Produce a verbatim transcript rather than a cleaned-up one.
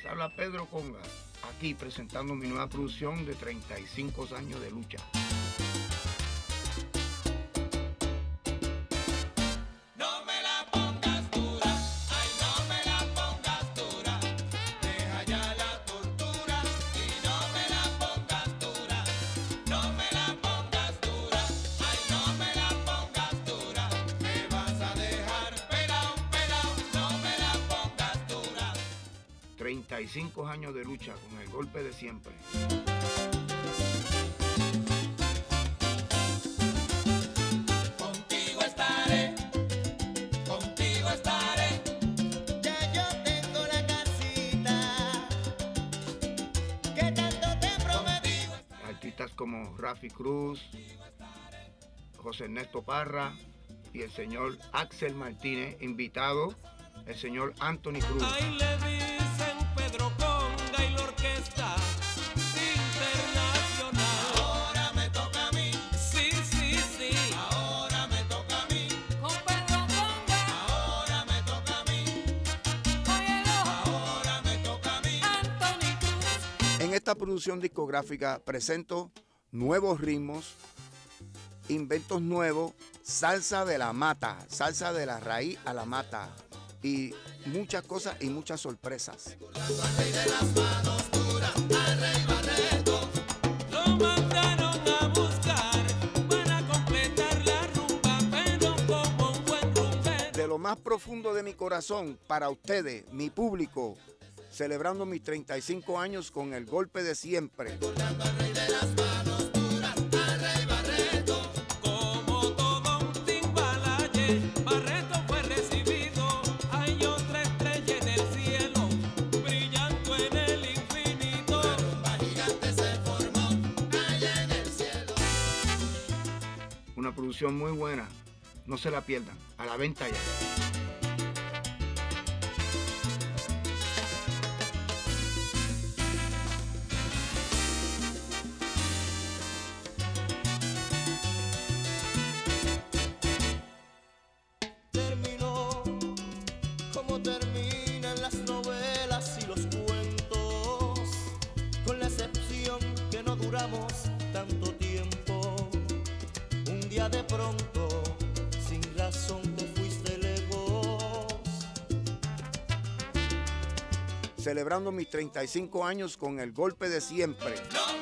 Les habla Pedro Conga, aquí presentando mi nueva producción de treinta y cinco años de lucha. No me la pongas dura, ay no me la pongas dura, deja ya la tortura y no me la pongas dura, no me la pongas dura, ay no me la pongas dura, me vas a dejar pelao, pelao, no me la pongas dura. treinta y cinco años de lucha con el golpe de siempre. Contigo estaré, contigo estaré. Ya yo tengo la casita que tanto te prometí. Artistas como Rafi Cruz, José Ernesto Parra y el señor Axel Martínez, invitado el señor Anthony Cruz. Ahí le dicen Pedro Conga y la orquesta internacional. Ahora me toca a mí, Sí, sí, sí. ahora me toca a mí, Con Pedro Conga, ahora me toca a mí, óyelo, ahora me toca a mí. Anthony Cruz. En esta producción discográfica presento nuevos ritmos, inventos nuevos, salsa de la mata, salsa de la raíz a la mata y muchas cosas y muchas sorpresas. Lo mandaron a buscar para completar la rumba, pero como un buen rumbero. De lo más profundo de mi corazón, para ustedes, mi público, celebrando mis treinta y cinco años con el golpe de siempre. Como todo un timbalache, Barreto fue recibido. Hay otra estrella en el cielo, brillando en el infinito. Una producción muy buena, no se la pierdan, a la venta ya. Terminó como terminan las novelas y los cuentos, con la excepción que no duramos tanto tiempo. Un día de pronto, sin razón te fuiste lejos. Celebrando mis treinta y cinco años con el golpe de siempre. No